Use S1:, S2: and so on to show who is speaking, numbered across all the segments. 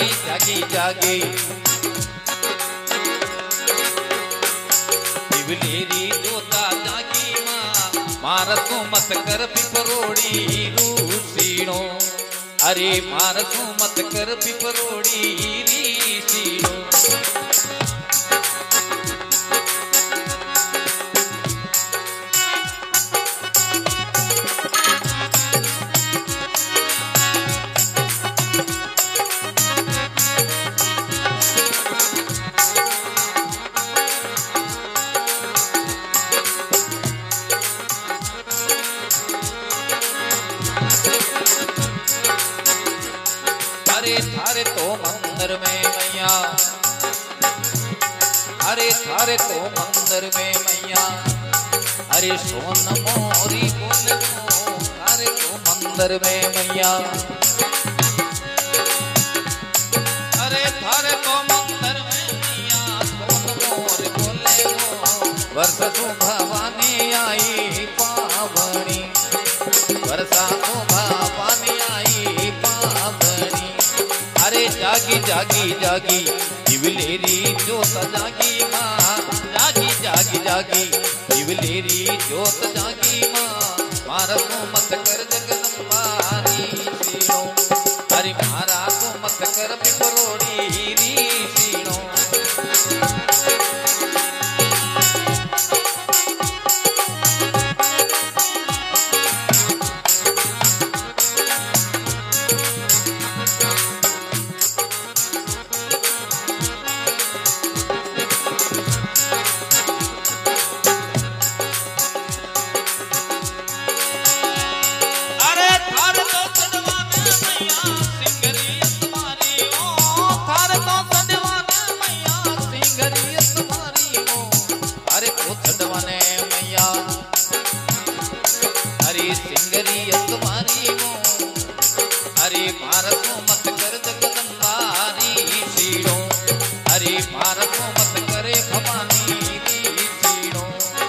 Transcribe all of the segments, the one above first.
S1: जागी जागी दिवलेरी जोता जागी मां मारसू मत कर पिपरोड़ी रूसीणो अरे मारसू मत कर पिपरोड़ी रीसीणो थारे तो मंदिर में मैया अरे थारे तो मंदिर में मैया अरे सोन मोरी बोले थारे तो मंदिर में मैया अरे थारे तो मंदिर में मैया सोन मोरी बोले वर्ष तू भवानी आई पावनी वर्षा तू भवानी आई पावनी अरे जागी जागी जागी दिवलेरी जोत जागी मां जागी जागी जागी दिवलेरी जोत जागी मां मारसू मत कर जगदम्बारी सीणो अरे मारा को मत कर पिपरोड़ी रीसीणो अरे मारसू मत कर जगदम्बारी सीणो अरे मारसू मत करे भवानी सीणो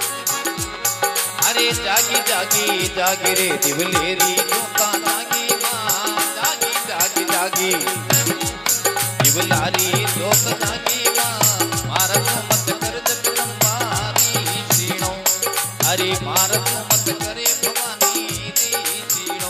S1: अरे जागी जागी जागी रे दिवलेरी जोता जागी मां जागी जागी जागी दिवलारी जोत जागी मां मारसू मत कर जगदम्बारी सीणो अरे मारसू मत करे भवानी सीणो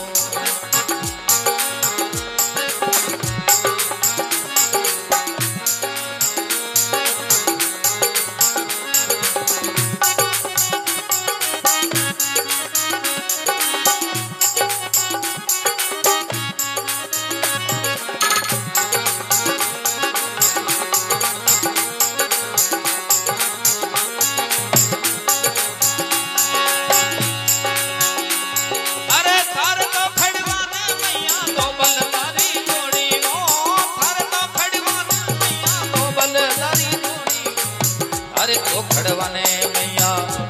S1: अरे तो खड़वाने मैया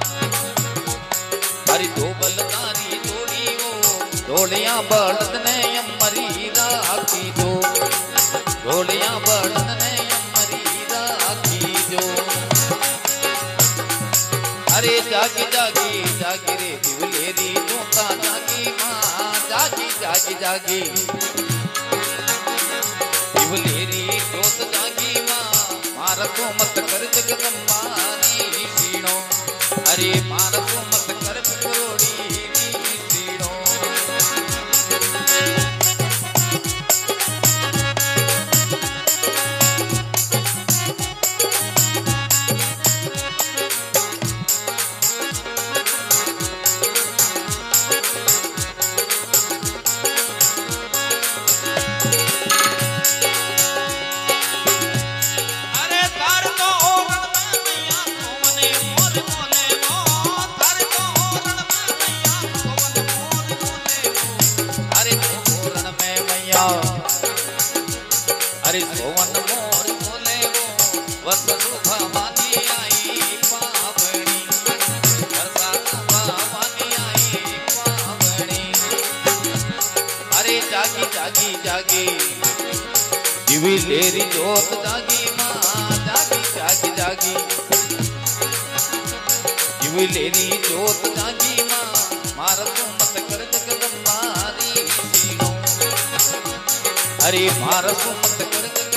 S1: अरे दो बलदारी जोड़ी वो डोलियां बड़द ने अमरी राखी दो डोलियां बड़द ने अमरी राखी दो अरे जागी जागी जागी रे दिवलेरी जोता जागी मां जागी जागी जागी दिवलेरी जोत जागी मां मारसू मत कर जगदम्बारी सीणो अरे मारसू मत कर पिपरोड़ी सीणो अरे सोवन मोर बोले वो वसु भवानी आई पावनी वर्षा भवानी आई पावनी अरे जागी जागी जागी दिवलेरी जोत जागी मां जागी जागी जागी दिवलेरी जोत जागी मां मारसू मत कर जगदम्बारी सीणो अरे मारसू मत कर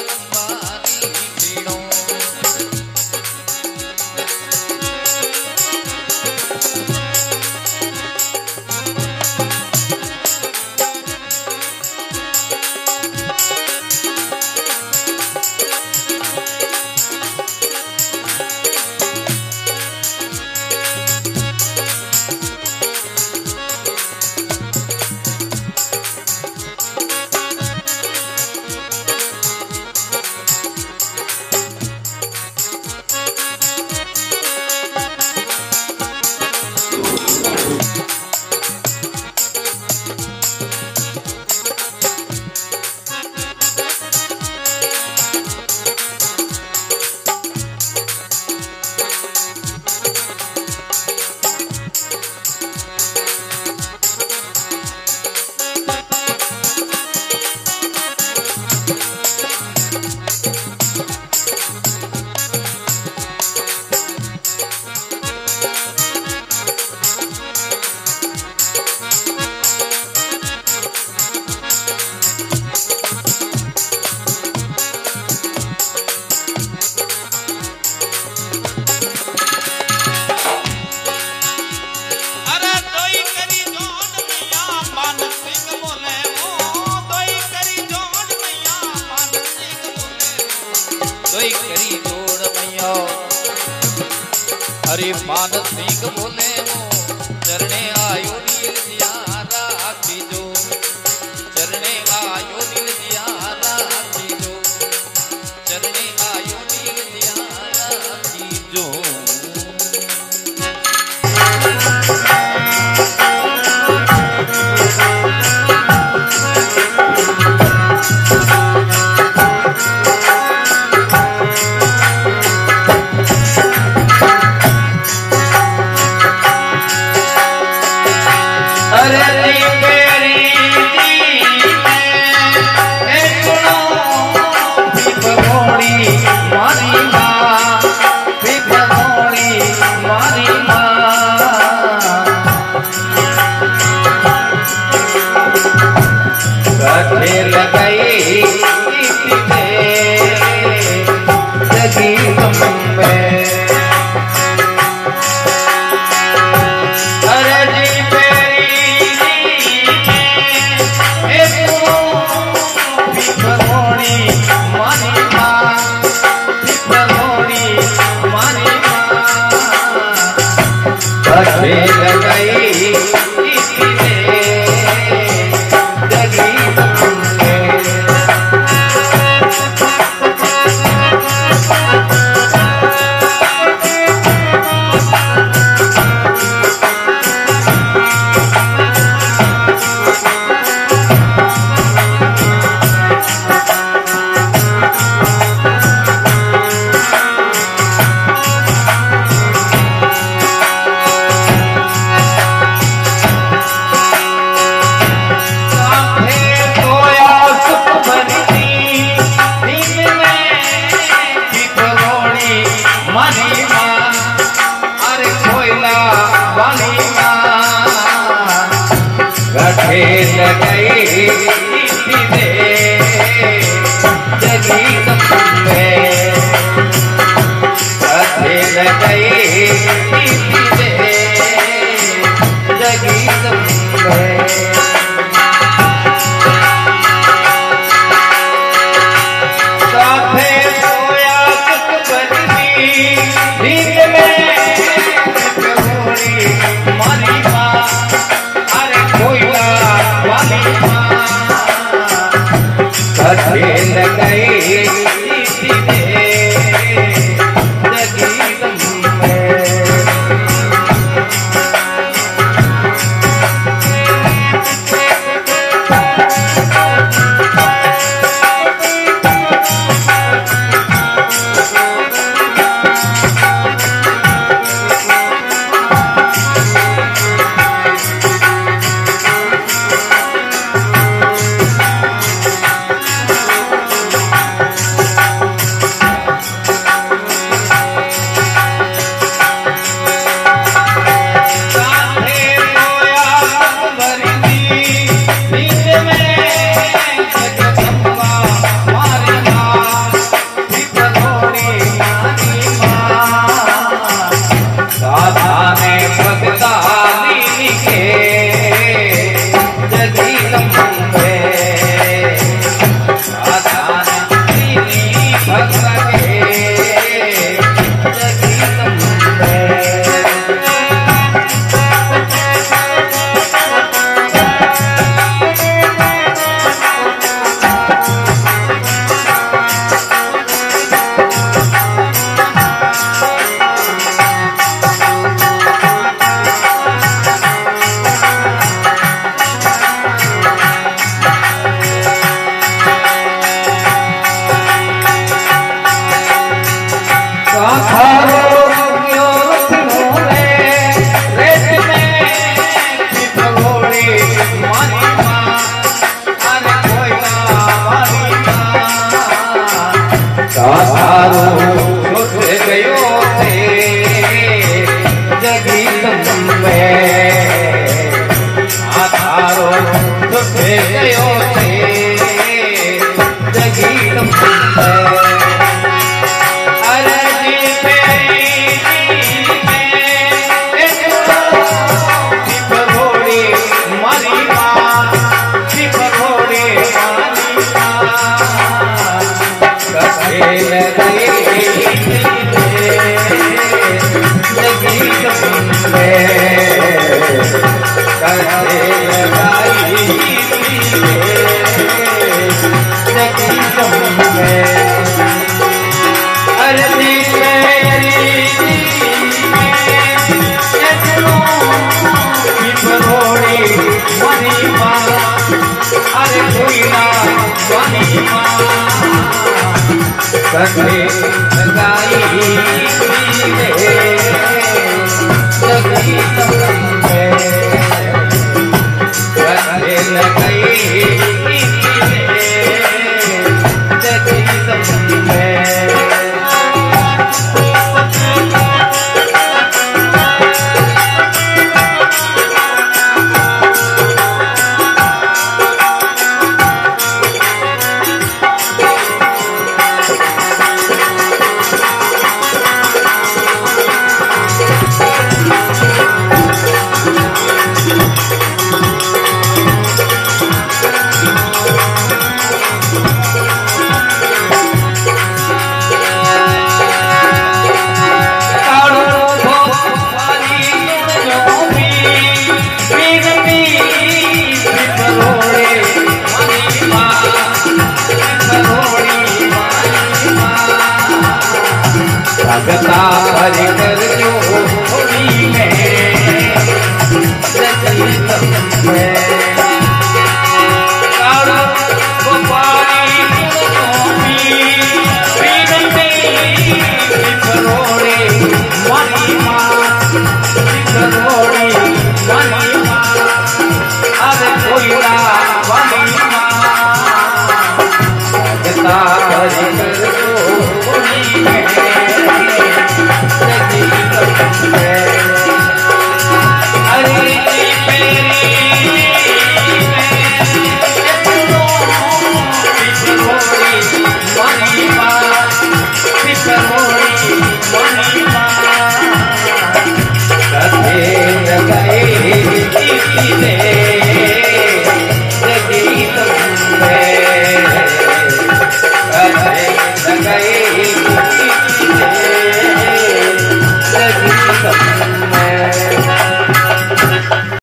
S1: तोय करी जोड़ मैया हरि मानस सिंह बोले चरणे आयो नील दिया राखी जो चरणे आयो नील दिया राखी जो चरणे आयो नील दिया राखी जो
S2: खेल गए कटे लगाई भगता हरि कर जोड़ी में गए